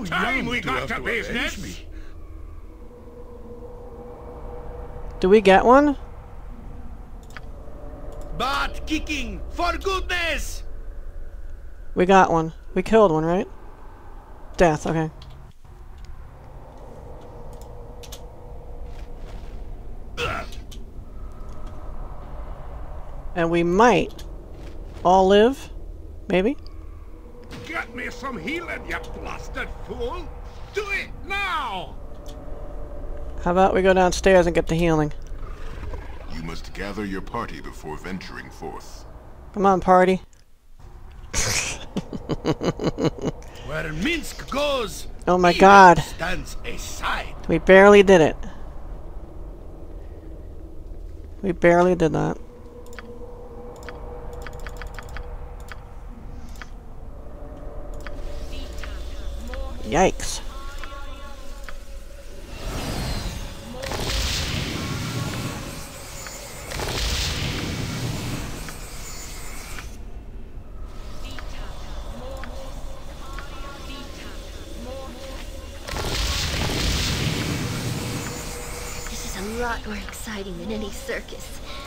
About time we got to business. Do we get one? Butt kicking, for goodness! We got one. We killed one, right? Death, okay. And we might all live, maybe? Get me some healing, you blasted fool! Do it now! How about we go downstairs and get the healing? You must gather your party before venturing forth. Come on, party. Where Minsk goes, Oh my god. Stands aside. We barely did it. We barely did that. Yikes. This is a lot more exciting than any circus.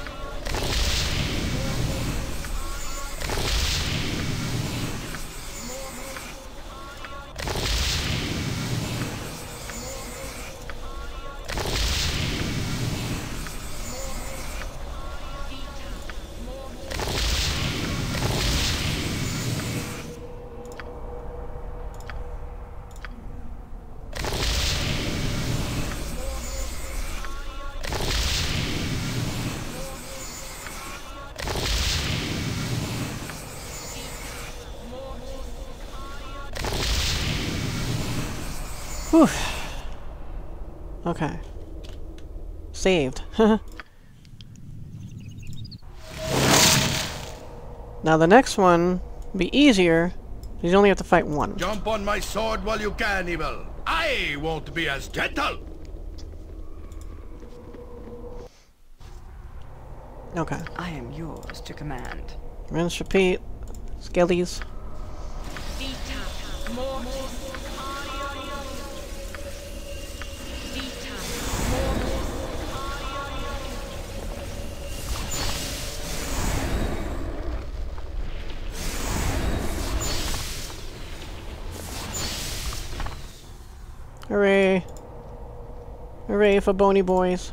Whew. Okay. Saved. Now the next one will be easier. You only have to fight one. Jump on my sword while you can, evil. I won't be as gentle. Okay. I am yours to command. Rinse, repeat. Skellies. Hooray! Hooray for bony boys.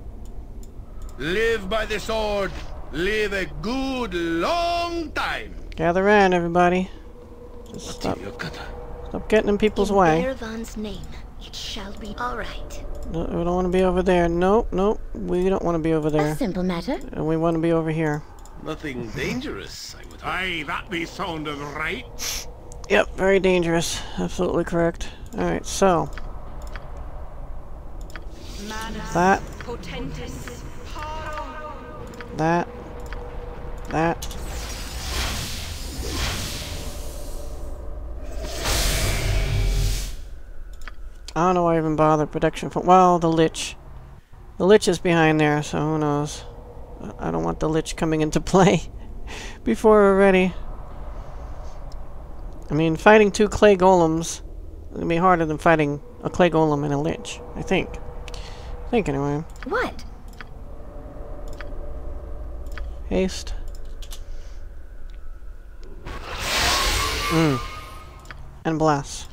Live by the sword. Live a good long time. Gather around, everybody. Just stop getting in people's way. In Faerûn's name, it shall be all right. No, we don't want to be over there. Nope, nope. We don't want to be over there. A simple matter. And we want to be over here. Nothing dangerous, I would hope. Aye, that be sounding right. Yep, very dangerous. Absolutely correct. Alright, so. That. That. That. I don't know why I even bother protection from. Well, the Lich. The Lich is behind there, so who knows. I don't want the Lich coming into play before we're ready. I mean, fighting two clay golems is gonna be harder than fighting a clay golem and a Lich, I think. Anyway. What? Haste. And blast.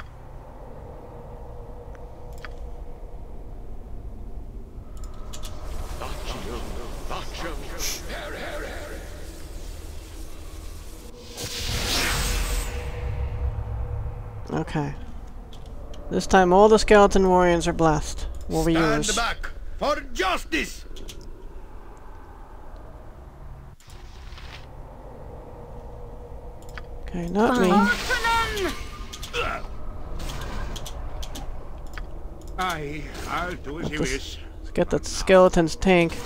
Okay. This time all the skeleton warriors are blessed. Stand back for justice. Okay, not me. Aye, I'll do as you wish. Let's get that skeleton's tank.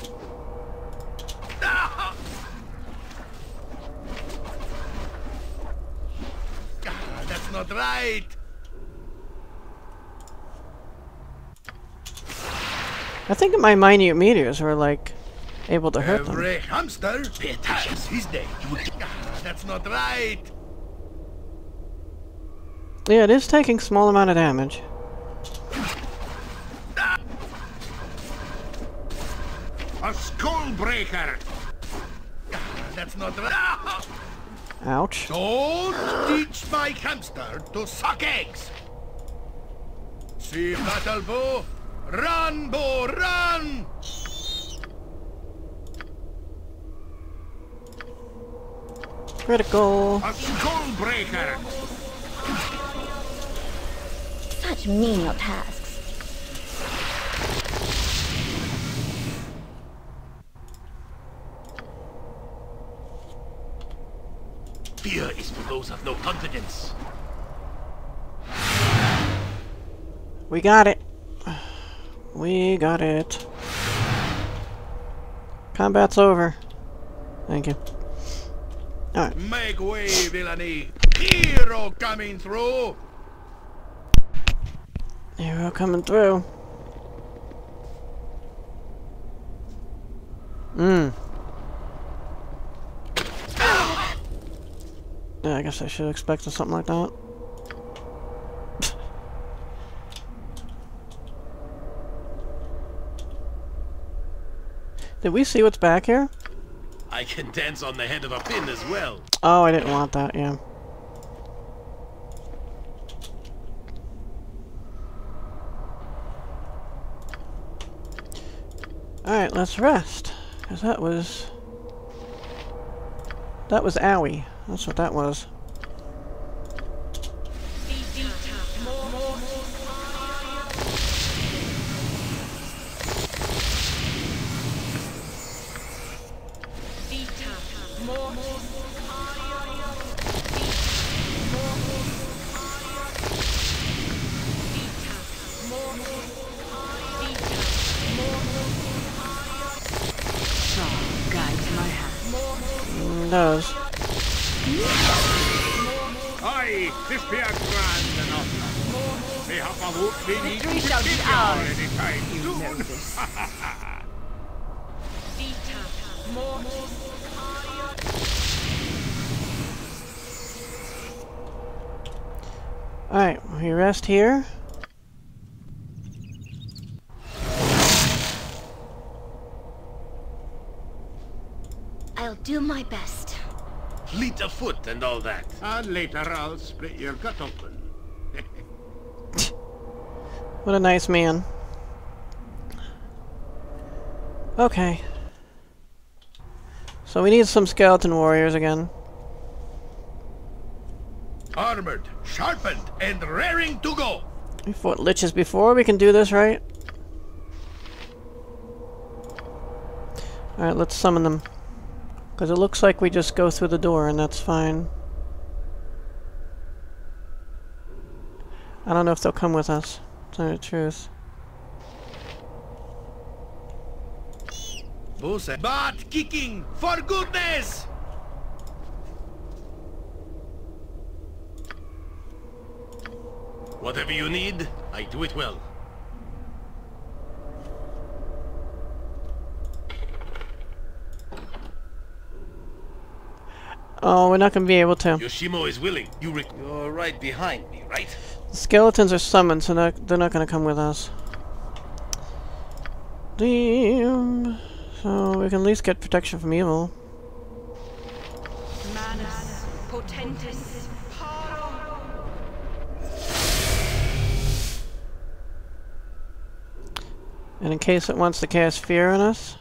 That's not right. I think my minute meteors were like able to hurt them. Every hamster has his day. That's not right. Yeah, it is taking small amount of damage. A skull breaker! That's not right. Ouch. Don't teach my hamster to suck eggs! See battle bow? Run, bow, run! Critical. A skull breaker! Such menial tasks. Fear is for those of no confidence. We got it. We got it. Combat's over. Thank you. Alright. Make way, villainy! Hero coming through! Hero coming through. Yeah, I guess I should have expected something like that. Did we see what's back here? I can dance on the head of a pin as well. Oh, I didn't want that, yeah. Alright, let's rest. Because that was owie. That's what that was. It does. Aye, this be a grand enough. They have a hope they need to Victory shall be ours. anytime You soon. know this. Alright, we rest here. I'll do my best. Fleet of foot and all that. And later I'll split your gut open. What a nice man. Okay. So we need some skeleton warriors again. Armored, sharpened, and raring to go. We fought liches before, we can do this, right? Alright, let's summon them. Because it looks like we just go through the door and that's fine. I don't know if they'll come with us, to tell you the truth. Butt kicking, for goodness! Whatever you need, I do it well. Oh, we're not going to be able to. Yoshimo is willing. You're right behind me, right? The skeletons are summoned, so they're not going to come with us. Damn. So we can at least get protection from evil. Manus potentis paro. And in case it wants to cast fear on us.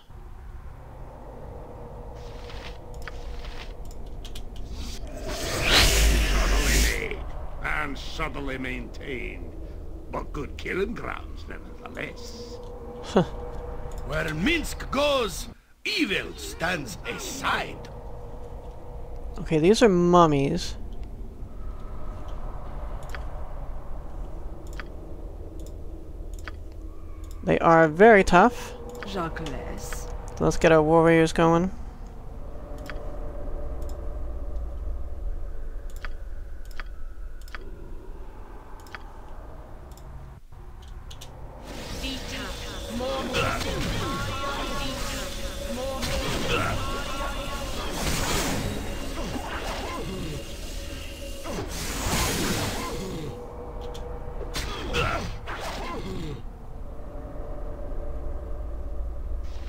And subtly maintained, but good killing grounds nevertheless. Where Minsk goes, evil stands aside. Okay, these are mummies. They are very tough. Jacques. So let's get our warriors going.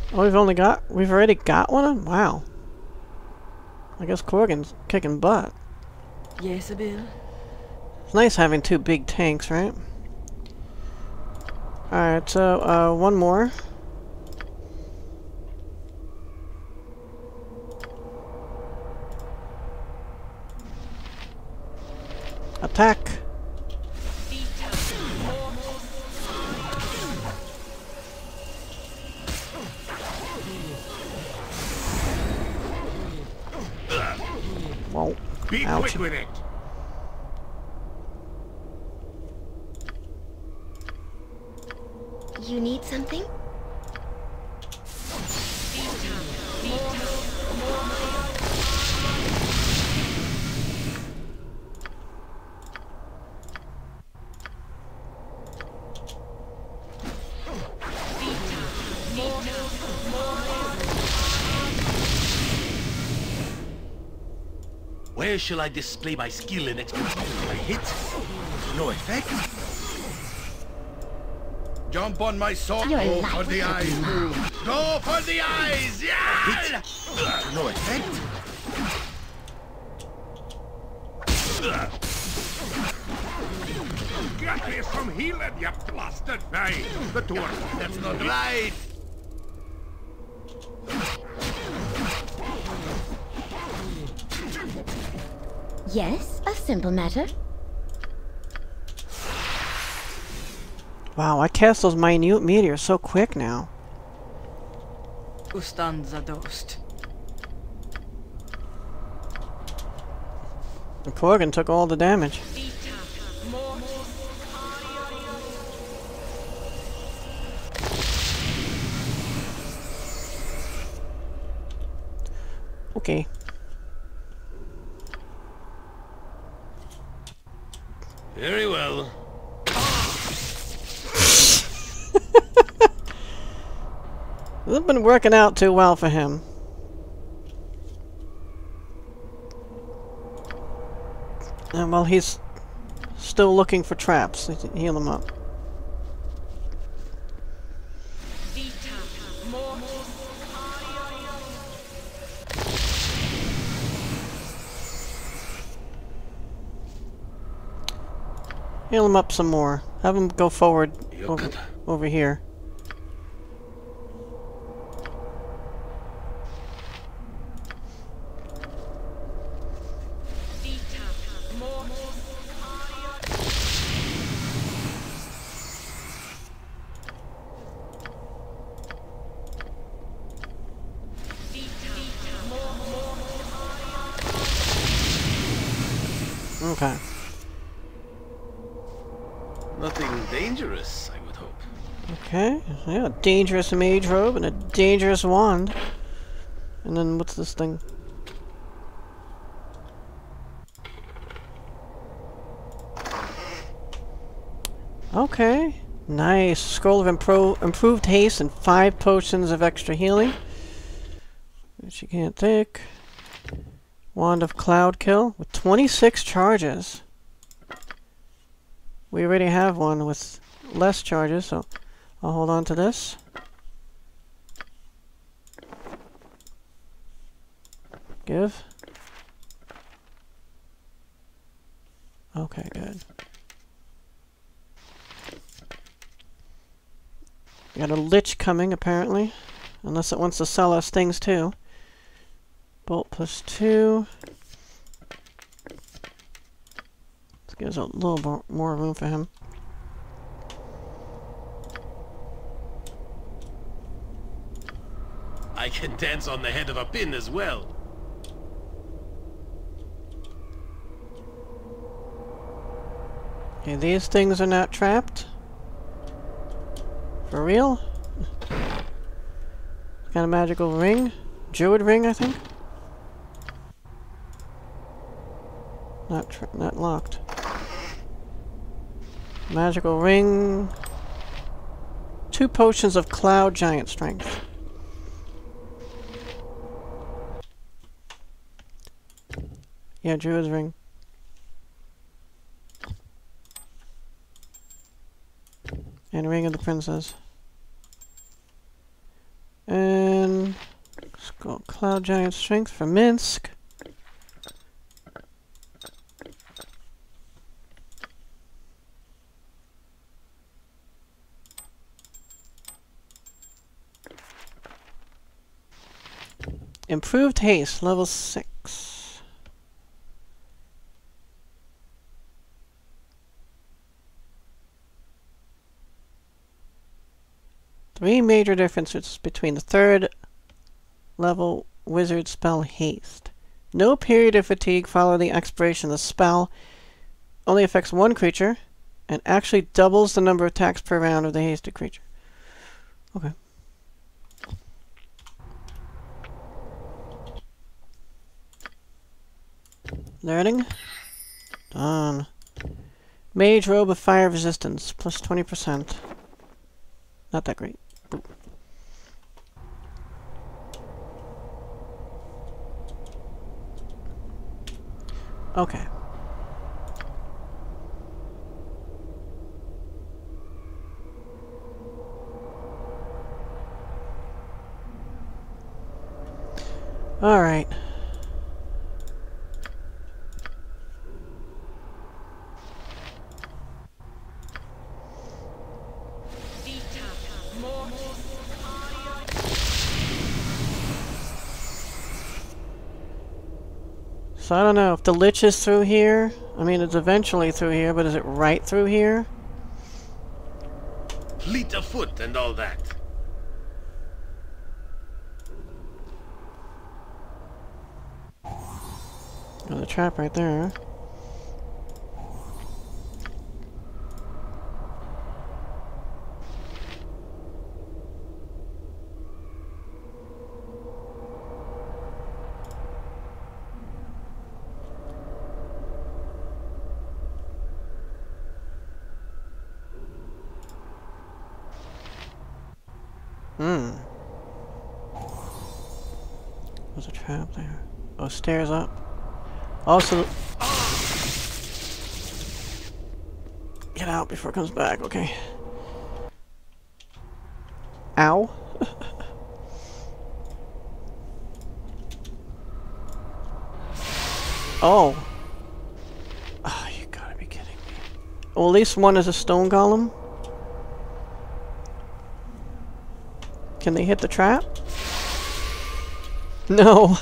Oh, we've already got one? Wow. I guess Corgan's kicking butt. Yes, Bill. It's nice having two big tanks, right? Alright, so, one more. Attack! Whoa. Be Ouch. quick with it. You need something? Where shall I display my skill and expertise? I hit? No effect? Jump on my sword. Your Go life for the will be eyes. mine. Go for the eyes! Yeah! No effect? Get me some healing, you blasted thing! The dwarf, that's not right! Yes, a simple matter. Wow, I cast those minute meteors so quick now. Ustanza dost. And Corgan took all the damage. Okay. Very well. This has been working out too well for him. And well, he's still looking for traps. Heal him up. Heal him up some more. Have him go forward over here. Okay. Nothing dangerous, I would hope. Okay. Yeah, a dangerous mage robe and a dangerous wand. And then what's this thing? Okay. Nice. Scroll of improved haste and 5 potions of extra healing. Which you can't take. Wand of Cloud Kill with 26 charges. We already have one with less charges, so I'll hold on to this. Give. Okay, good. We got a Lich coming, apparently. Unless it wants to sell us things, too. Bolt plus 2. This gives a little more room for him. I can dance on the head of a pin as well. Okay, these things are not trapped. For real? Got a magical ring. Druid ring, I think. Not locked. Magical ring. 2 potions of cloud giant strength. Yeah, Druid's ring. And ring of the princess. And Cloud Giant Strength for Minsk. Improved Haste, level 6. Three major differences between the third level wizard spell Haste. No period of fatigue following the expiration of the spell. Only affects one creature, and actually doubles the number of attacks per round of the hasted creature. Okay. Learning. Done. Mage Robe of Fire Resistance, plus 20%. Not that great. Boop. Okay. All right. So I don't know if the Lich is through here. I mean, it's eventually through here, but is it right through here? Fleet of foot and all that. There's a trap right there. There's a trap there. Oh, stairs up. Also... Get out before it comes back, okay. Ow. Oh. Oh, you gotta be kidding me. Well, at least one is a stone golem. Can they hit the trap? No.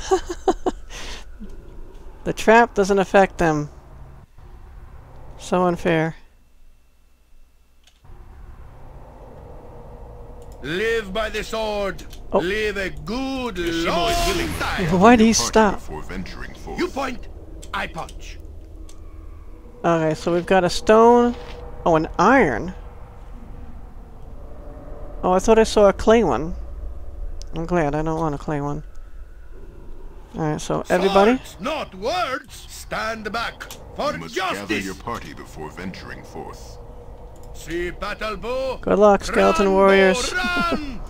The trap doesn't affect them. So unfair. Live by the sword. Oh. Live a good long time. Why'd he stop? Before venturing forth. You point, I punch. Okay, so we've got a stone. Oh, an iron. Oh, I thought I saw a clay one. I'm glad I don't want a clay one. Alright, so everybody. Swords, not words. Stand back for You must gather justice. your party before venturing forth. See battle bow. Good luck, skeleton Run, warriors. bow, run.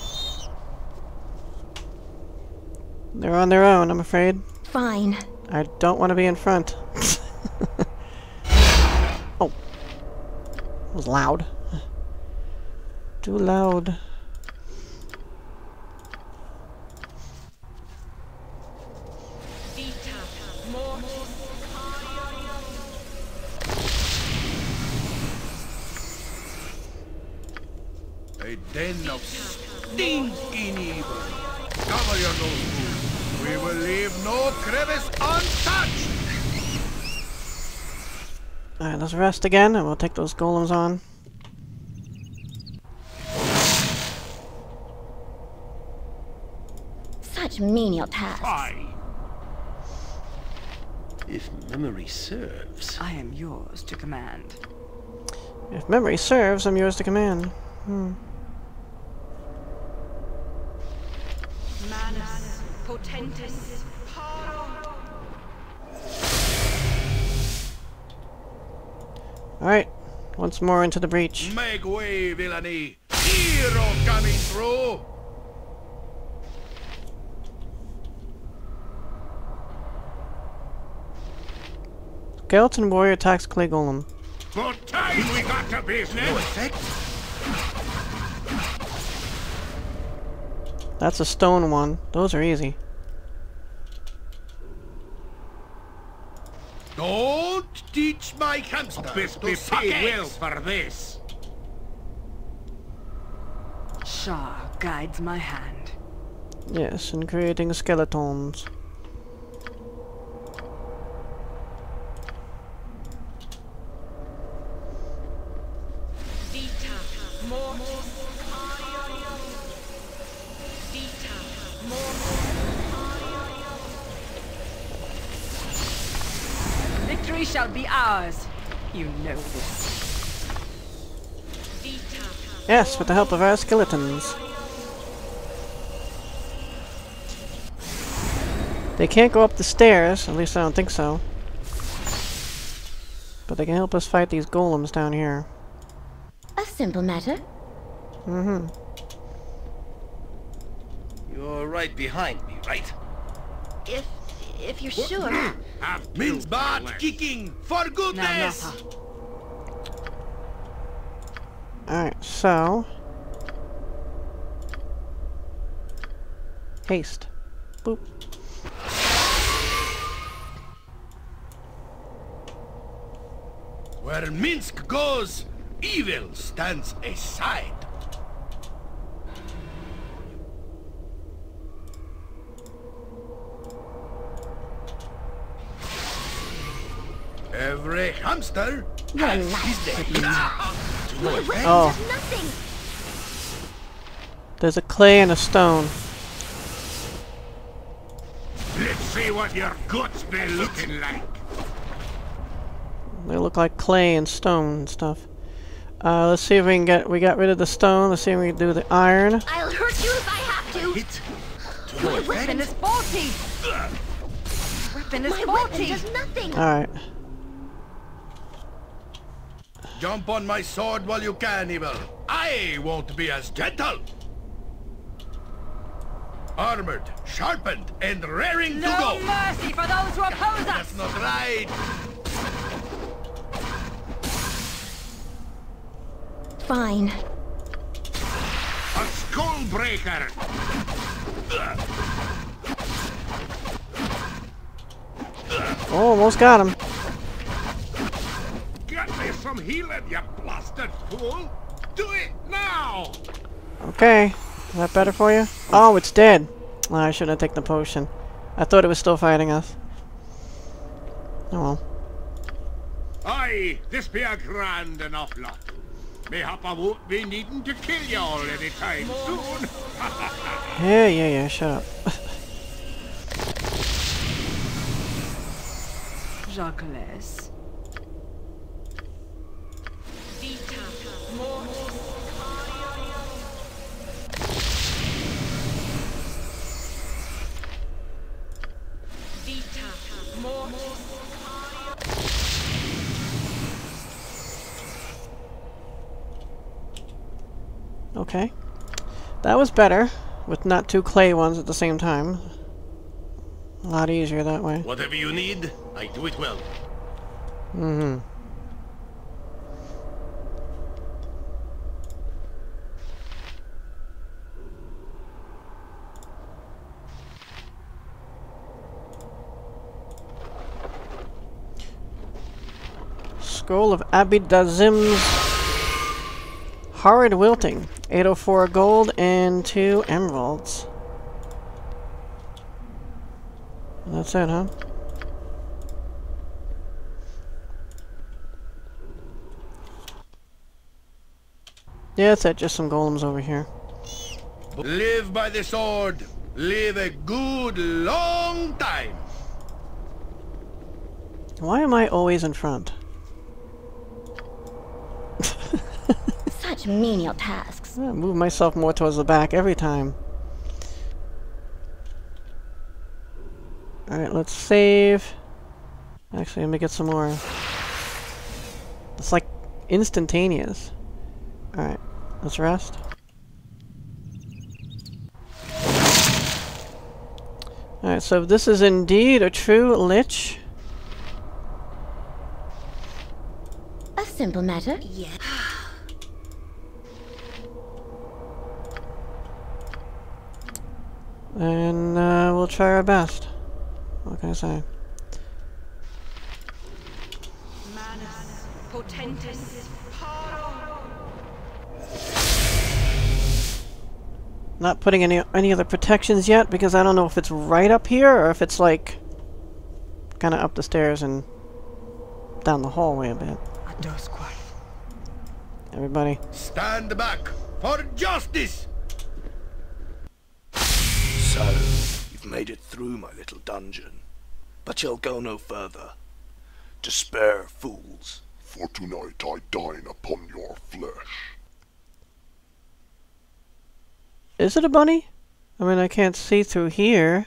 They're on their own, I'm afraid. Fine. I don't want to be in front. Oh. It was loud. Too loud. A den of stinking evil. Cover your nose. We will leave no crevice untouched. Alright, let's rest again and we'll take those golems on. Such menial tasks. Aye. If memory serves. I am yours to command. If memory serves, I'm yours to command. Manus potentis paro. Alright, once more into the breach. Make way, villainy. Hero coming through. Skeleton warrior attacks clay golem. Good time we got to business. No effect. That's a stone one. Those are easy. Don't teach my hamster to suck eggs. for this. Shah guides my hand. Yes, and creating skeletons. Vita mortis cario. Vita mortis cario. Victory shall be ours. You know this. Vita. Yes, with the help of our skeletons. They can't go up the stairs, at least I don't think so. But they can help us fight these golems down here. A simple matter. Mm-hmm. You're right behind me, right? If you're sure. Means butt kicking, for goodness! Alright, so... Haste. Boop. Where Minsk goes, evil stands aside. Every hamster has his day. My weapon Oh. does nothing. There's a clay and a stone. Let's see what your guts be looking like. They look like clay and stone and stuff. Let's see if we can get... We got rid of the stone. Let's see if we can do the iron. I'll hurt you if I have to. Hit. My Weapon weapon is faulty. Weapon is My weapon faulty. does nothing. Alright. Jump on my sword while you can, evil. I won't be as gentle. Armored, sharpened, and raring to No go. mercy for those who oppose us. That's not right. Fine. A skull breaker. Oh, almost got him. Get me some healing, you blasted fool. Do it now. Okay. Is that better for you? Oh, it's dead. Oh, I shouldn't have taken the potion. I thought it was still fighting us. Oh well. Aye, this be a grand enough lot. Mayhap I won't be needing to kill you all anytime soon. Yeah, shut up. Jacques. Vita mortis cario. Vita mortis cario. Okay. That was better, with not two clay ones at the same time. A lot easier that way. Whatever you need, I do it well. Mm-hmm. Scroll of Abidazim's Horrid Wilting. 804 gold and 2 emeralds. That's it, huh? Yeah, that's it. Just some golems over here. Live by the sword. Live a good long time. Why am I always in front? Such menial tasks. I move myself more towards the back every time. Alright, let's save. Actually, let me get some more. It's like instantaneous. Alright, let's rest. Alright, so this is indeed a true lich. A simple matter. Yeah. And we'll try our best. What can I say? Manus, potentis, paro. Not putting any other protections yet because I don't know if it's right up here or if it's like kind of up the stairs and down the hallway a bit. Everybody. Stand back for justice! So, you've made it through my little dungeon, but you'll go no further. Despair, fools. For tonight I dine upon your flesh. Is it a bunny? I mean, I can't see through here.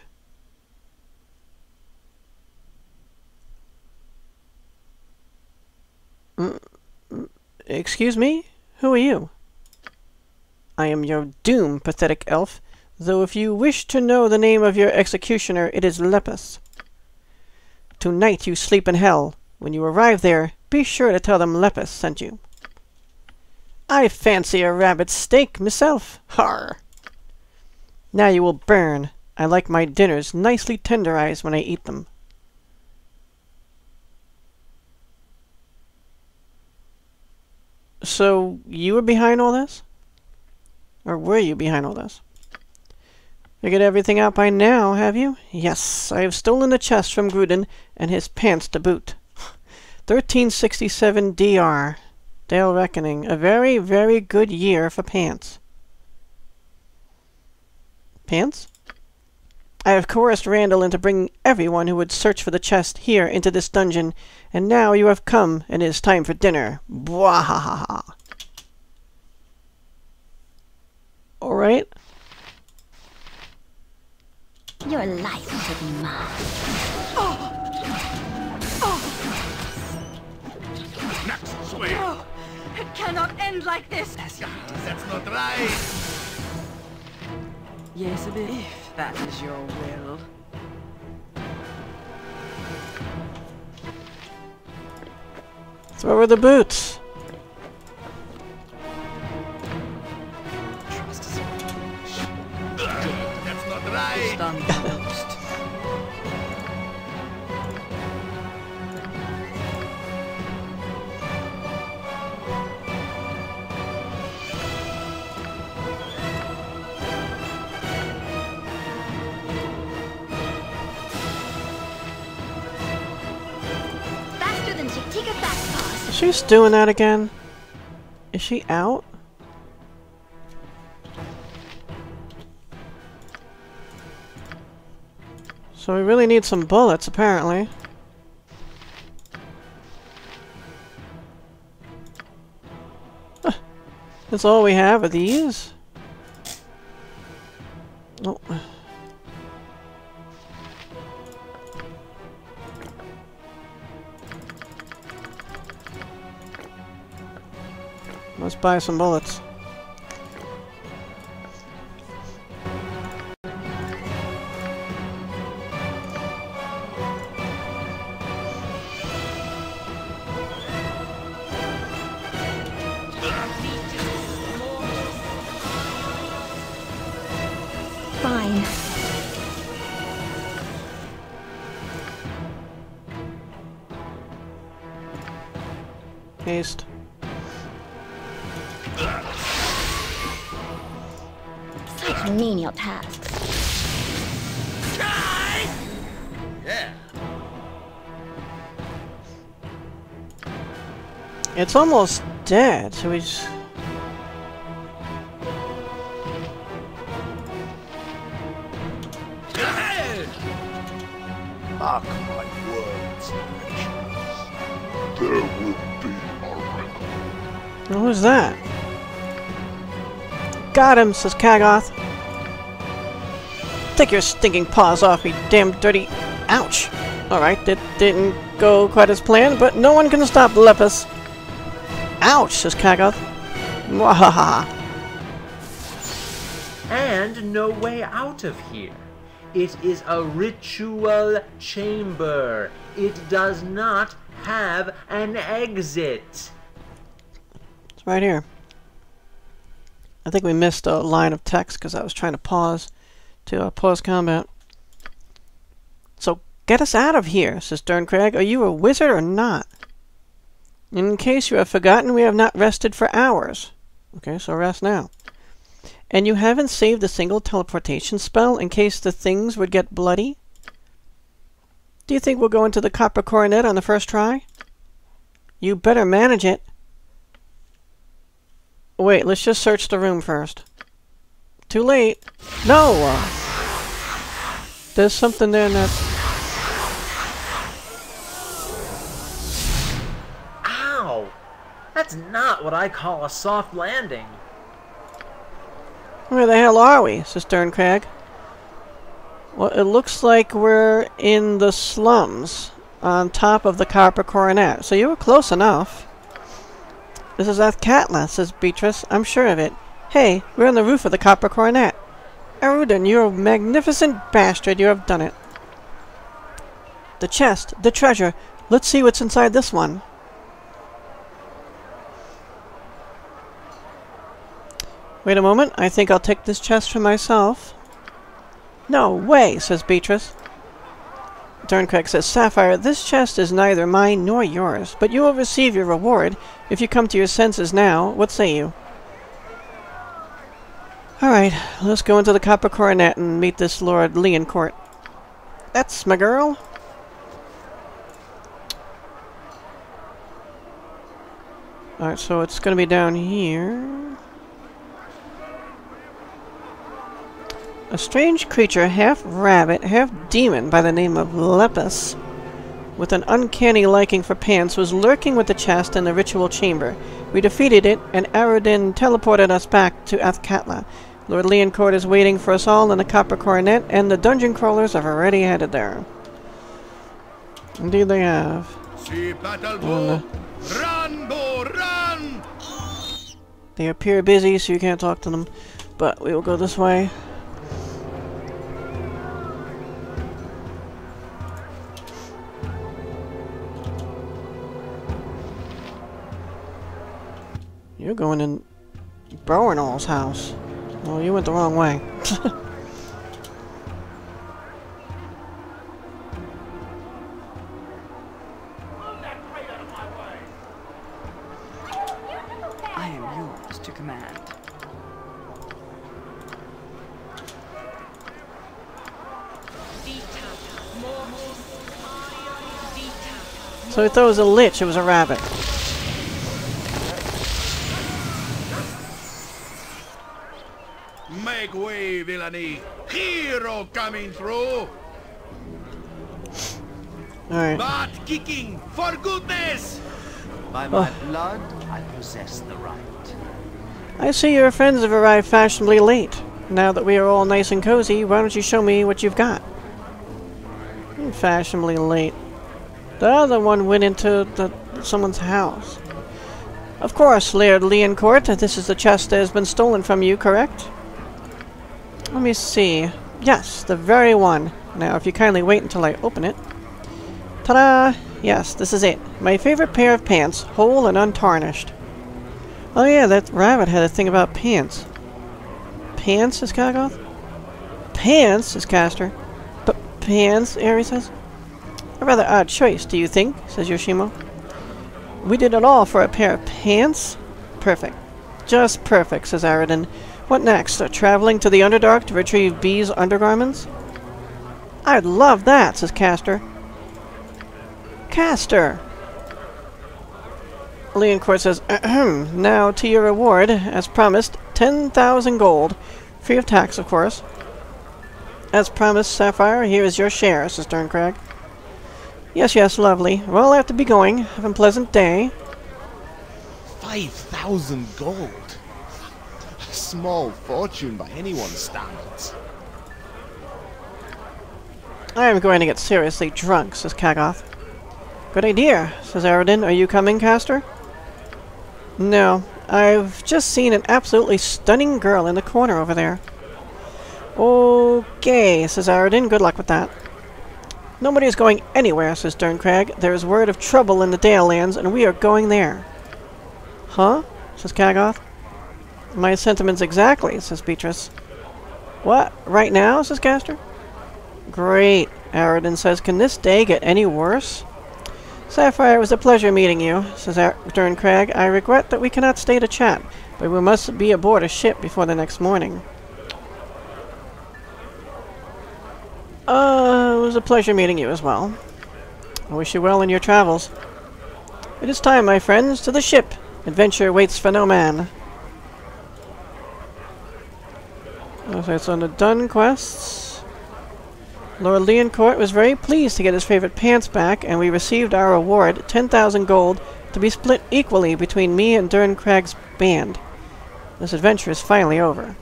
Excuse me? Who are you? I am your doom, pathetic elf, though if you wish to know the name of your executioner, it is Lepus. Tonight you sleep in hell. When you arrive there, be sure to tell them Lepus sent you. I fancy a rabbit steak myself. Har! Now you will burn. I like my dinners nicely tenderized when I eat them. So, you were behind all this? Or were you behind all this? Figured everything out by now, have you? Yes, I have stolen the chest from Grudin, and his pants to boot. 1367 DR. Dale Reckoning. A very, very good year for pants. Pants? I have coerced Randall into bringing everyone who would search for the chest here into this dungeon, and now you have come, and it is time for dinner. Bwahaha. Alright. Your life will be mine. Next swing! Oh, it cannot end like this. That's not right! Yes, if that is your will. Throw her the boots. Trust is That's not right! done most. Faster than Chick-Tika Fastpaws. She's doing that again. Is she out? So we really need some bullets, apparently. Huh. That's all we have are these? Oh. Let's buy some bullets. Fine. Haste. Such menial tasks. Yeah. It's almost dead, so we just... Mark my words, nations. There will be a reckoning. Well, who's that? Got him, says Kagoth. Take your stinking paws off me, damn dirty... Ouch! Alright, that didn't go quite as planned, but no one can stop Lepus. Ouch, says Kagoth. Mwahaha. And no way out of here. It is a ritual chamber. It does not have an exit. It's right here. I think we missed a line of text because I was trying to pause combat. So, get us out of here, says Derncrag. Are you a wizard or not? In case you have forgotten, we have not rested for hours. Okay, so rest now. And you haven't saved a single teleportation spell in case the things would get bloody? Do you think we'll go into the copper coronet on the first try? You better manage it. Wait, let's just search the room first. Too late. No! There's something there that... Ow! That's not what I call a soft landing. Where the hell are we? Says Sterncrag. Well, it looks like we're in the slums on top of the copper coronet. So you were close enough. This is Athkatla, says Beatrice. I'm sure of it. Hey, we're on the roof of the copper coronet. Faerûn, you're a magnificent bastard. You have done it. The chest, the treasure. Let's see what's inside this one. Wait a moment. I think I'll take this chest for myself. No way, says Beatrice. Sterncrag says, Sapphire, this chest is neither mine nor yours, but you will receive your reward if you come to your senses now. What say you? Alright, let's go into the copper coronet and meet this Lord Leoncourt. That's my girl. Alright, so it's gonna be down here. A strange creature, half rabbit, half demon, by the name of Lepus, with an uncanny liking for pants, was lurking with the chest in the ritual chamber. We defeated it, and Faerûn teleported us back to Athkatla. Lord Leoncourt is waiting for us all in the copper coronet, and the dungeon crawlers have already headed there. Indeed they have. See battle bow. Run, bow, run! They appear busy, so you can't talk to them, but we will go this way. You're going in Bowenall's house. Well, you went the wrong way. I am yours to command. So he thought it was a lich, it was a rabbit. Make way, villainy! Hero coming through! Alright. Butt kicking, for goodness! By my blood, I possess the right. I see your friends have arrived fashionably late. Now that we are all nice and cozy, why don't you show me what you've got? Fashionably late. The other one went into someone's house. Of course, Lord Leoncourt, this is the chest that has been stolen from you, correct? Let me see. Yes, the very one. Now, if you kindly wait until I open it. Ta-da! Yes, this is it. My favorite pair of pants, whole and untarnished. Oh yeah, that rabbit had a thing about pants. Pants, says Kagoth? Pants, says Castor. But pants, Aerie says. A rather odd choice, do you think? Says Yoshimo. We did it all for a pair of pants? Perfect. Just perfect, says Aridin. What next? Traveling to the Underdark to retrieve B's undergarments? I'd love that, says Castor. Castor! Leoncourt says, ahem. Now to your reward, as promised, 10,000 gold. Free of tax, of course. As promised, Sapphire, here is your share, says Sterncrag. Yes, yes, lovely. Well, I have to be going. Have a pleasant day. 5,000 gold? A small fortune by anyone's standards. I am going to get seriously drunk, says Kagoth. Good idea, says Aridin. Are you coming, Castor? No, I've just seen an absolutely stunning girl in the corner over there. Okay, says Aridin. Good luck with that. Nobody is going anywhere, says Sterncrag. There is word of trouble in the Dale Lands, and we are going there. Huh? Says Kagoth. My sentiments exactly, says Beatrice. What? Right now? Says Castor. Great, Aridin says. Can this day get any worse? Sapphire, it was a pleasure meeting you, says Derncrag. I regret that we cannot stay to chat, but we must be aboard a ship before the next morning. It was a pleasure meeting you as well. I wish you well in your travels. It is time, my friends, to the ship. Adventure waits for no man. Okay, so on the done quests. Lord Leoncourt was very pleased to get his favorite pants back, and we received our reward, 10,000 gold, to be split equally between me and Derncrag's band. This adventure is finally over.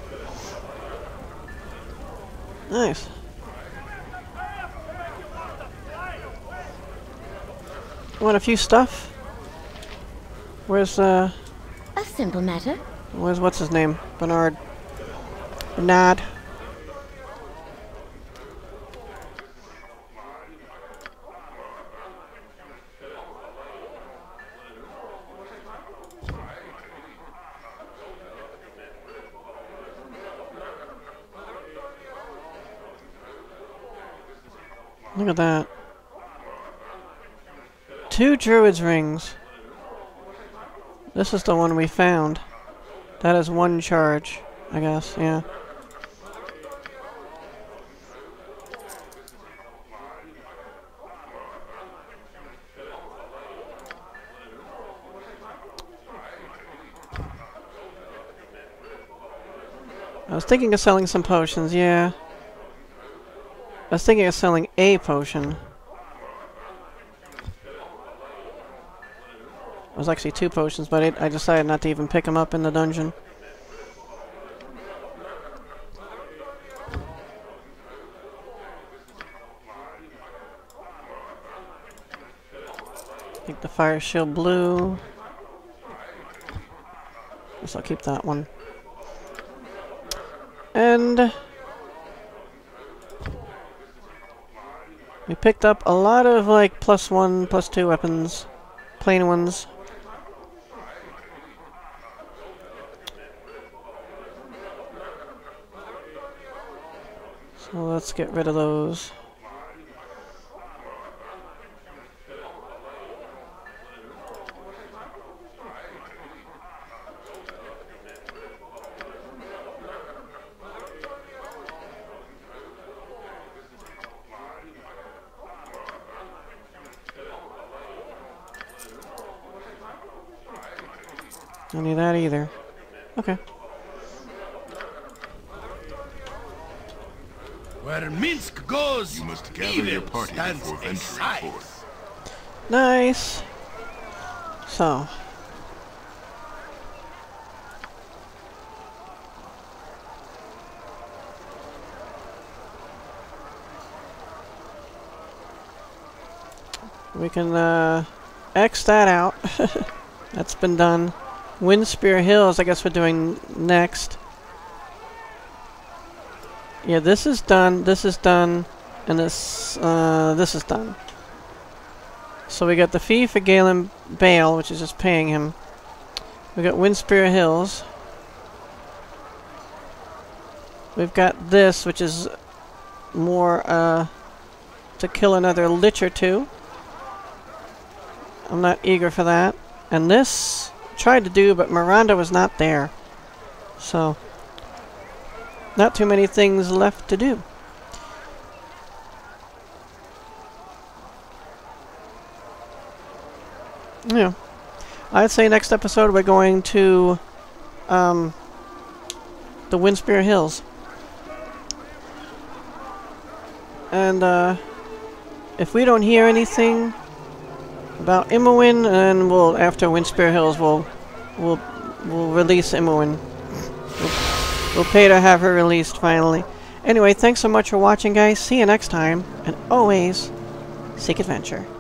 Nice. Want a few stuff? Where's, A simple matter. Where's what's his name? Bernard. Bernard. Look at that. 2 druid's rings. This is the one we found. That is 1 charge, I guess, yeah. I was thinking of selling some potions, yeah. I was thinking of selling a potion. It was actually 2 potions, but I decided not to even pick them up in the dungeon. Take the fire shield blue. Guess I'll keep that one. And we picked up a lot of like +1, +2 weapons, plain ones. So let's get rid of those. Don't need that either. Okay. Where Minsk goes, You must gather your party stands before venturing aside. forth. Nice. So. We can X that out. That's been done. Windspear Hills, I guess we're doing next. Yeah, this is done, and this is done. So we got the fee for Galen Bale, which is just paying him. We got Windspear Hills. We've got this, which is more to kill another lich or 2. I'm not eager for that. And this, tried to do, but Miranda was not there. So, not too many things left to do. Yeah. I'd say next episode we're going to the Windspear Hills. And if we don't hear anything about Imoen, and we'll after Windspear Hills we'll release Imoen. We'll pay to have her released finally. Anyway, thanks so much for watching, guys. See you next time, and always seek adventure.